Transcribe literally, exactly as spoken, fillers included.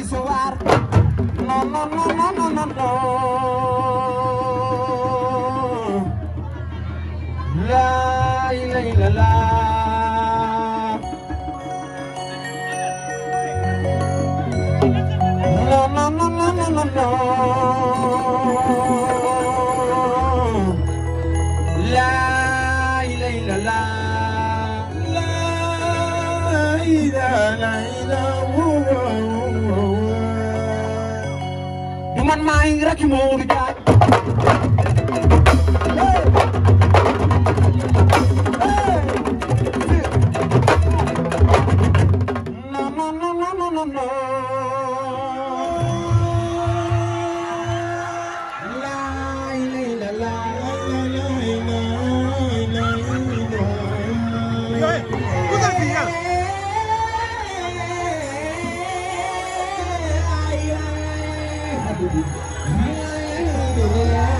sa waar non non non non non non la ilaha illallah non non non non non non la ilaha illallah la ilaha illallah man maa ngi rek moo di jaay no no no no no no no la la la la la la